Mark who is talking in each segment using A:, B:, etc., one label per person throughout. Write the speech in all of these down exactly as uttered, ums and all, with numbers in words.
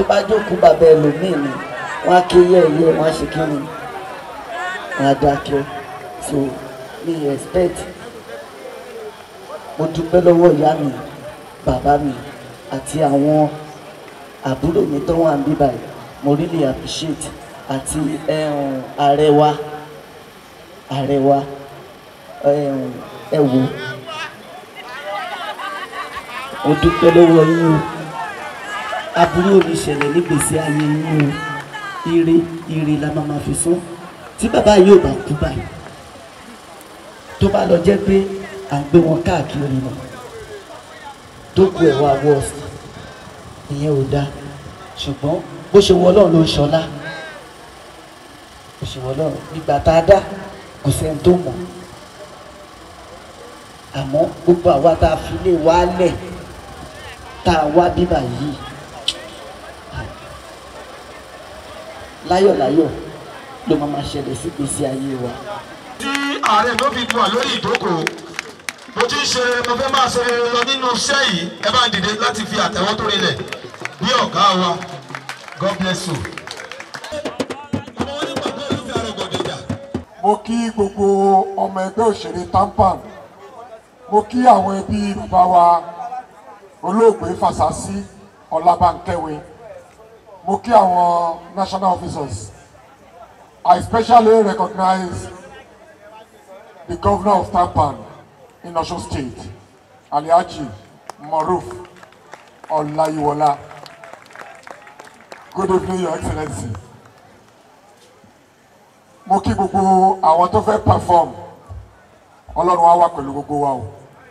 A: bá jókòó bàbá ẹlòmíì ni wọ́n á ké yẹ́ẹ̀yẹ́ wọ́n á ṣe kí ni wọ́n á dákẹ́. So mi respect, mo dúpẹ́ lọ́wọ́ ìyá mi bàbá mi àti àwọn àbúrò mi tó wà níbí báyìí, mo really appreciate, àti ààrẹ wa ààrẹ wa ẹ wò mo dúpẹ́ lọ́wọ́ yín o, aburú ò ní ṣẹlẹ̀ nígbèsí ayé yín o, ire ire la máa ma fi sún. Tí bàbá yóò bá kú báyìí tó bá lọ jẹ́ pé à ń gbé wọn káàkiri mọ̀ tó kú ẹ̀ wá worst, ìyẹn ò dáa. Ṣùgbọ́n bó ṣe wọ Ọlọ́run ló ń ṣọlá, bó ṣe wọ Ọlọ́run nígbà tá a dá kò sẹ́ni tó mọ̀, àmọ́ gbogbo àwa tá a fi lè wálẹ̀ tá a wá bíbà yìí láyọ̀láyọ̀ ló máa ma ṣẹlẹ̀ sí gbèsè ayé wa.
B: tí ààrẹ ló fi wà lórí ìdókòó mo ti ń ṣe mo fẹ́ máa ṣe lọ nínú iṣẹ́ yìí, ẹ bá ń dìde láti fi àtẹ́wọ́ tó rinlẹ̀ bí ọ̀gá wa. God bless you.
C: Mo kí gbogbo ọmọ ẹgbẹ́ òṣèré TAMPAN, mo kí àwọn ẹbí bàbá wa olóògbé Fásásí Ọlábánkẹ́wé, mo kí àwọn national officers. I especially recognize the governor of TAMPAN in Osun State, Alhaji Maruf Olayiwola. Good evening, Your Excellency. Mo kí gbogbo àwọn tó fẹ́ perform, Ọlọ́run á wà pẹ̀lú gbogbo wa o.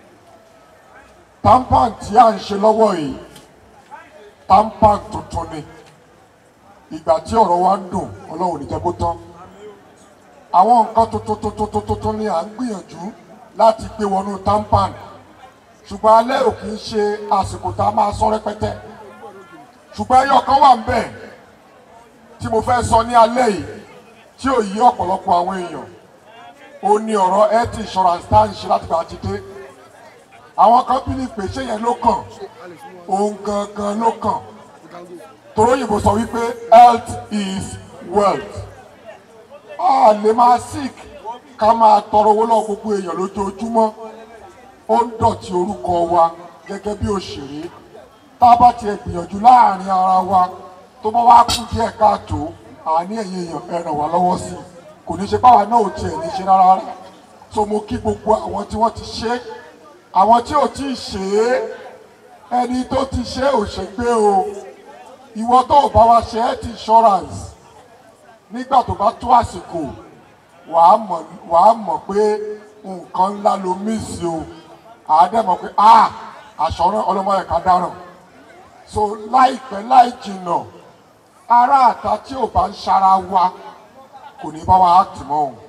C: TAMPAN tí à ń ṣe lọ́wọ́ yìí, TAMPAN tuntun ni. Ìgbà tí ọ̀rọ̀ wa ń dùn, Ọlọ́run ní jẹ́ kó tán. Àwọn nǹkan tuntun tuntun tuntun ni à ń gbìyànjú láti gbé wọnú TAMPAN. Ṣùgbọ́n alẹ́ ò kì í ṣe àsìkò tá a máa sọ rẹpẹtẹ. Ṣùgbọ́n ẹyọ kan wà ń bẹ̀ tí mo fẹ́ sọ ní alẹ́ yìí tí ò yí ọ̀pọ̀lọpọ̀ àwọn èèyàn. Ó ní ọ̀rọ̀ health insurance tá à ń ṣe láti gbà ti dé. Àwọn kan bí ní pé ṣé yẹn ló kàn, òun gangan ló kàn. Toróyìnbó sọ wípé health is wealth. A lè máa sick ká máa tọrọ owó lọ́wọ́ gbogbo èèyàn lójoojúmọ́. Ó ń dọ̀tí orúkọ wa gẹ́gẹ́ bí òṣèré. Tá a bá tiẹ̀ gbìyànjú láàrin ara wa tó bá wá kú díẹ̀ káàtó, àní ẹ̀yin èèyàn ẹ ràn wá lọ́wọ́ sí i. Kò ní ṣe báwa náà ò tiẹ̀ ní ṣe rárá. So mo kí gbogbo àwọn tí wọ́n ti ṣe, àwọn tí ò tí ì ṣe é, ẹni tó ti ṣe ò ṣe gbé o. Ìwọ tó ò bá wa ṣe health insurance nígbà tó bá tó àsìkò wàá mọ̀ wàá mọ̀ pé nǹkan ńlá ló mísì o. Àádẹ́ mọ̀ pé ah àṣọrán ọlọ́mọ ẹ̀ka dáràn. So láìpẹ́ láì jìnnà ará àta tí ò bá ń ṣara wa kò ní bá wa act mọ́ o.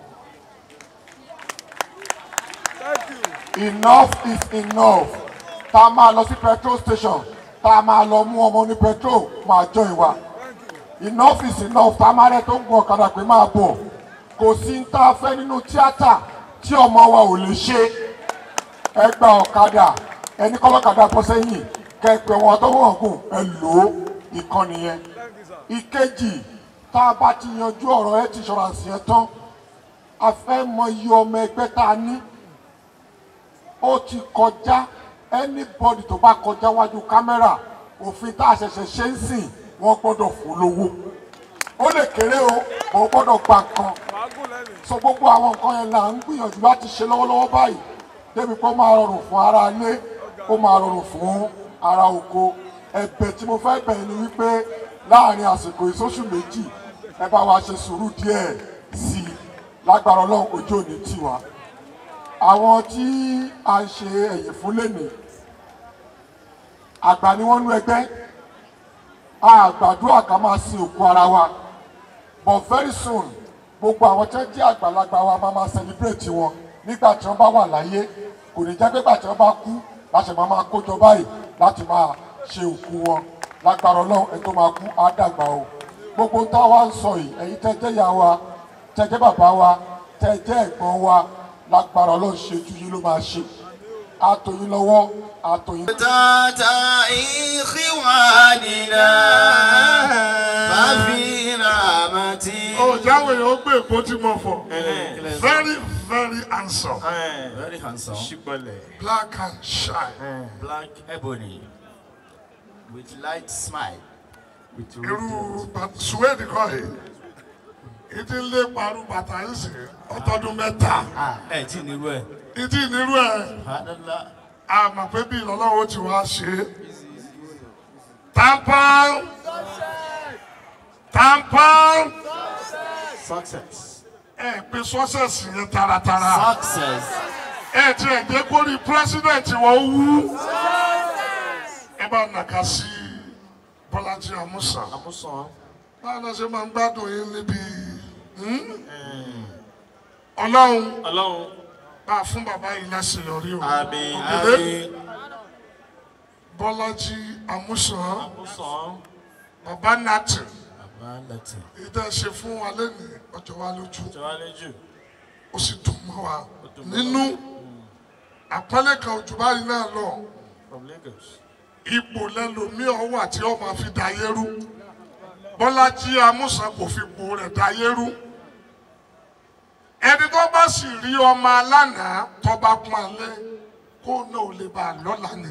C: Enough is enough. Tá a máa lọ sí petrol station, tá a máa lọ mú ọmọ ní petrol máa join wa. Enough is enough. Tá a máa rẹ tó ń gun ọ̀kadà pé máa bọ̀. Kò sí ń tá a fẹ́ nínú tíátà tí ọmọ wa ò lè ṣe. Ẹ gba ọ̀kadà, ẹni kọ́lọ́kadà bọ́ sẹ́yìn, kẹ́pẹ́ wọn tó wọ̀n gùn ẹ lò ó, ìkànnì yẹn. Ìkejì, tá a bá ti yanjú ọ̀rọ̀ health insurance yẹn tán, a fẹ́ mọ iye ọmọ ẹgbẹ́ tá a ní. Ó ti kọjá, anybody tó bá kọjá wájú kámẹ́rà, òfin tá a ṣẹ̀ṣẹ̀ ṣe ń sìn wọ́n gbọ́dọ̀ fún lówó. Ó lè kéré o, kò gbọ́dọ̀ gba nǹkan. So gbogbo àwọn nǹkan yẹn là ń gbìyànjú láti ṣe lọ́wọ́lọ́wọ́ báyìí. Débi kó máa rọrùn fún ara ilé, kó máa rọrùn fún ara oko. Ẹ̀bẹ̀ tí mo fẹ́ bẹ̀ ni wípé láàrin àsìkò ìsóṣù méjì ẹ bá wa ṣe sùúrù díẹ̀ sí i. Lágbára Ọlọ́run ojú ò ní tì wá. Àwọn tí a ń ṣe ẹ̀yìn fún lẹ́nìí, àgbà ni wọ́n nú ẹgbẹ́. A gbàdúrà ká máa sin òkú ara wa. But very soon gbogbo àwọn tí wọ́n jẹ́ àgbàlagbà wa máa máa celebrate wọn nígbà tí wọ́n bá wà láyé. Kò ní jẹ́ pé gbà tí wọ́n bá kú láti máa máa kójọ báyìí láti máa ṣe òkú wọn. Lágbára Ọlọ́run ẹ tó máa kú á dàgbà o. Gbogbo tá a wá ń sọ yìí, ẹ̀yin tẹ́ jẹ́ ìyá wa, tẹ́ jẹ́ bàbá wa, tẹ́ jẹ́ ẹ̀gbọ́n wa, lágbára Ọlọ́run ṣe ju yín ló máa ṣe. àtòyìn lọ́wọ́ àtòyìn.
D: tata ikhwanina mafi ramati.
C: ó jáwé yóò gbé èkó tí mo fọ. very very handsome.
D: Very handsome.
C: Black and shine.
D: Black ebony. With light smile. With
C: irú suwéèdì kọ́ yìí ìdí lé parú bàtà yìí sí ọtọ́dún mẹ́ta.
D: ẹ tí nírú ẹ.
C: ìdí nírú ẹ àmọ́ pé bí ìlọ́lọ́wọ́ ti wá ṣe. tampon tampon
D: success.
C: ẹ pé success yẹn taratara.
D: Success.
C: ẹ ti ẹ̀ jẹ́ kó rí president wọ́n wú. ẹ bá nàka sí Bọ́lájí Àmúsàn.
D: Àmúsàn.
C: báwo la ṣe máa ń gbádùn yín níbi Ọlọ́run
D: Ọlọ́run
C: bá a fún bàbá yìí láṣeyọrí o.
D: àmín àmín.
C: Bọ́lájí Àmúsàn
D: Àmúsàn.
C: bàbá Natin
D: Bàbá Natin.
C: ìdá ṣe fún wa lẹ́nu ọjọ́ wa lójú
D: Ọjọ́ wa lójú.
C: ó sì dùn mọ́ wa nínú àpẹẹlẹ kan ojú báyìí náà lọ.
D: From Lagos.
C: ipò lẹ́lòmíọ̀ wà tí ó máa fi dayé rú. Bọ́lájí Àmúsàn kò fi ipò rẹ̀ dayé rú. ẹni tó bá sì rí ọmọ alánàá tó bá pọ́n lé kó náà ò lè bá a lọ́la ni.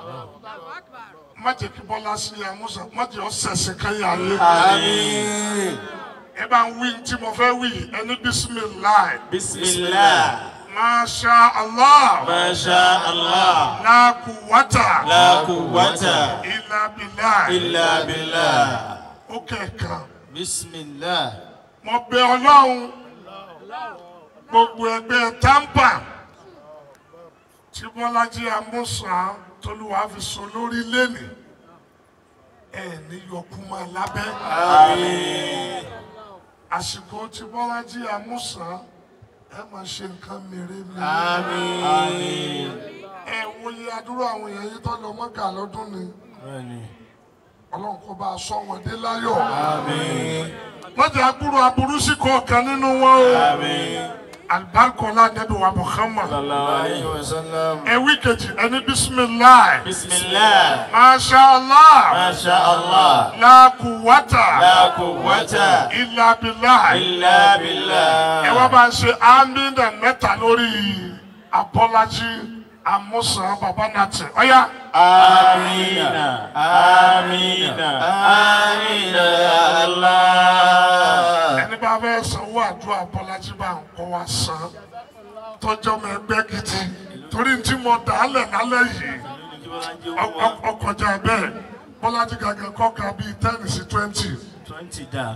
C: má jẹ́ kí Bọ́lájí Àmúsàn má jẹ́ ọ̀sẹ̀sẹ̀ káyà ayé.
D: Àmín.
C: ẹ bá ń wí tí mo fẹ́ wí ẹni bísímìláì.
D: Bismillah.
C: Masha Allah.
D: Masha Allah.
C: La quwwata.
D: La quwwata.
C: Illa billah.
D: Illa billah.
C: Ó kẹ̀kan.
D: Bismillah.
C: Mo bẹ̀ Ọlọ́run gbogbo ẹgbẹ́ Tampa tí Bọ́lájí Àmúsàn tolúwa fi so lórí lẹ́nìí ẹ̀ ní yọkú máa lábẹ́.
D: Àmín.
C: Àsìkò tí Bọ́lájí Àmúsàn ẹ máa ṣe nǹkan mèremère.
D: Àmín. Àmín.
C: ẹ wo iye àdúrà àwọn èèyàn yìí tó lọ Mọ́kà lọ́dún ni. Ọlọ́run kó bá a sọ wọn dé láyọ̀.
D: Àmín.
C: wọ́n jẹ́ àbúrò aburú sí kọ̀ọ̀kan nínú wọn o.
D: Àmín.
C: alibarikola nẹ́bí wa Muhammad.
D: Sallallahu alayhi wa sallam.
C: ẹ̀wí kejì ẹni bisimilahi.
D: Bismillah.
C: Masha Allah.
D: Masha Allah.
C: La quwwata.
D: La quwwata.
C: Illa billah.
D: Illa billah.
C: ẹ wá bá ń ṣe amínà mẹ́ta lórí Bọ́lájí Àmúsàn bàbá Natin. ọ̀yá.
D: Amina. Amina. Amina ya Allah.
C: ẹni bá fẹ́ sanwó àdúrà Bọ́lájí bá ń kọ́ wa san tọ́jọ́ mọ ẹgbẹ́ gidi torí tí mo dà á lẹ̀ lálẹ́ yìí ọkọjà bẹ́ẹ̀ Bọ́lájí gàgà kọ́ka bíi ten sí twenty.
D: Twenty da.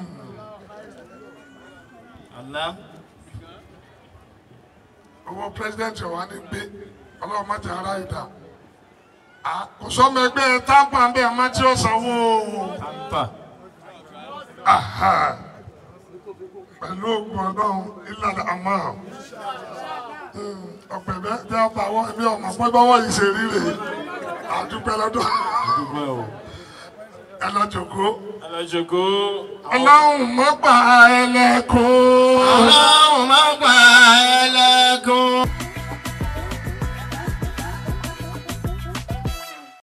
D: Allah.
C: owó pírẹsidẹ́ntì wa ní gbé ọlọ́run má jẹ́ ara ìdá àkọsọ́mọ ẹgbẹ́ Tampa ń bẹ́ẹ̀ má tí ó sanwó.
D: Tampa.
C: pẹ̀lú ògùn ọlọ́run ìlànà àmọ́ ọ̀pẹ̀ bẹ́ẹ̀ bí ọba àwọn ẹbí ọmọ pé bọ́wọ́ yìí ṣe rí rèé àdúpẹ́ lọ́dọ̀ ẹ lọ jòkó.
D: ẹ lọ jòkó.
C: ọlọ́run mọ́ pa ẹlẹ́kùn.
D: Ọlọ́run má pa ẹlẹ́kùn.